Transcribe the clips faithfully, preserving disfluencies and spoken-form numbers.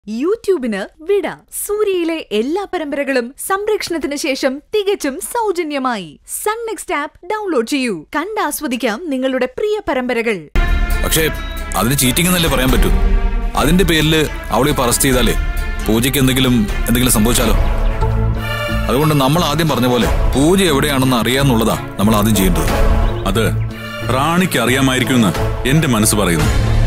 യൂട്യൂബിന് വിട. സൂര്യയിലെ എല്ലാ പരമ്പരകളും സംരക്ഷണത്തിന് ശേഷം തികച്ചും സൗജന്യമായി സൺ നെക്സ്റ്റ് ആപ്പ് ഡൗൺലോഡ് ചെയ്യൂ. കണ്ടാസ്വദിക്കാം നിങ്ങളുടെ പ്രിയ പരമ്പരകൾ. പക്ഷേ അതിന് ചീറ്റിംഗ് എന്നല്ലേ പറയാൻ പറ്റൂ. അതിന്റെ പേരിൽ അവളെ അറസ്റ്റ് ചെയ്താലേ പൂജയ്ക്ക് എന്തെങ്കിലും എന്തെങ്കിലും സംഭവിച്ചാലോ. അതുകൊണ്ട് നമ്മൾ ആദ്യം പറഞ്ഞ പോലെ പൂജ എവിടെയാണെന്ന് അറിയാന്നുള്ളതാ നമ്മൾ ആദ്യം ചെയ്യേണ്ടത്. അത് റാണിക്ക് അറിയാമായിരിക്കുമെന്ന് എന്റെ മനസ്സ് പറയുന്നു.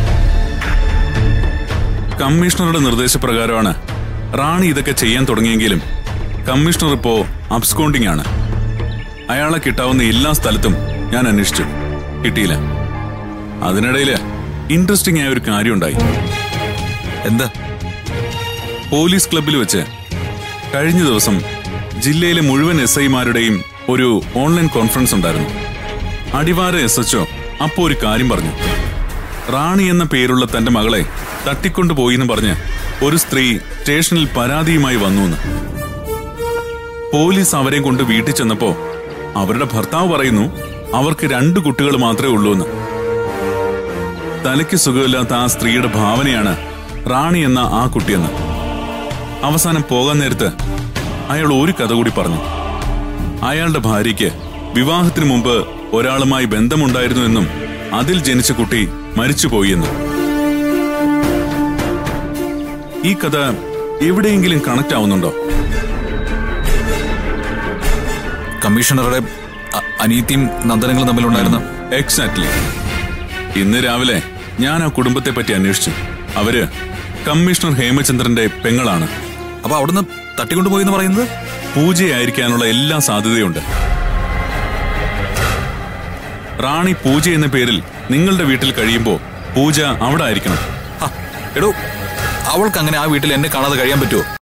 കമ്മീഷണറുടെ നിർദ്ദേശപ്രകാരമാണ് റാണി ഇതൊക്കെ ചെയ്യാൻ തുടങ്ങിയെങ്കിലും കമ്മീഷണർ ഇപ്പോ അബ്സ്കോണ്ടിങ് ആണ്. അയാളെ കിട്ടാവുന്ന എല്ലാ സ്ഥലത്തും ഞാൻ അന്വേഷിച്ചു, കിട്ടിയില്ല. അതിനിടയില് ഇൻട്രസ്റ്റിംഗ് ആയ ഒരു കാര്യം ഉണ്ടായി. എന്താ? പോലീസ് ക്ലബിൽ വെച്ച് കഴിഞ്ഞ ദിവസം ജില്ലയിലെ മുഴുവൻ എസ് ഐമാരുടെയും ഒരു ഓൺലൈൻ കോൺഫറൻസ് ഉണ്ടായിരുന്നു. അടിവാര എസ് എച്ച് ഒ അപ്പോ ഒരു കാര്യം പറഞ്ഞു. റാണി എന്ന പേരുള്ള തന്റെ മകളെ തട്ടിക്കൊണ്ടുപോയി എന്ന് പറഞ്ഞ് ഒരു സ്ത്രീ സ്റ്റേഷനിൽ പരാതിയുമായി വന്നു. പോലീസ് അവരെ കൊണ്ട് വീട്ടിൽ ചെന്നപ്പോ അവരുടെ ഭർത്താവ് പറയുന്നു അവർക്ക് രണ്ടു കുട്ടികൾ മാത്രമേ ഉള്ളൂ എന്ന്. തലയ്ക്ക് സുഖമില്ലാത്ത ആ സ്ത്രീയുടെ ഭാവനയാണ് റാണി എന്ന ആ കുട്ടിയെന്ന്. അവസാനം പോകാൻ നേരത്ത് അയാൾ ഒരു കഥ കൂടി പറഞ്ഞു. അയാളുടെ ഭാര്യയ്ക്ക് വിവാഹത്തിനു മുമ്പ് ഒരാളുമായി ബന്ധമുണ്ടായിരുന്നു എന്നും അതിൽ ജനിച്ച കുട്ടി മരിച്ചുപോയി എന്നും. ഈ കഥ എവിടെയെങ്കിലും കണക്ട് ആവുന്നുണ്ടോ? കമ്മീഷണറുടെ അനീതിയും നന്ദനങ്ങളും തമ്മിലുണ്ടായിരുന്ന എക്സാക്ട്ലി. ഇന്ന് രാവിലെ ഞാൻ ആ കുടുംബത്തെ പറ്റി അന്വേഷിച്ചു. അവര് കമ്മീഷണർ ഹേമചന്ദ്രന്റെ പെങ്ങളാണ്. അപ്പൊ അവിടുന്ന് തട്ടിക്കൊണ്ടുപോയി എന്ന് പറയുന്നത് പൂജയായിരിക്കാനുള്ള എല്ലാ സാധ്യതയുണ്ട്. റാണി പൂജ എന്ന പേരിൽ നിങ്ങളുടെ വീട്ടിൽ കഴിയുമ്പോ പൂജ അവിടെ ആയിരിക്കണം. എടോ, അവൾക്ക് അങ്ങനെ ആ വീട്ടിൽ എന്നെ കാണാതെ കഴിയാൻ പറ്റുമോ?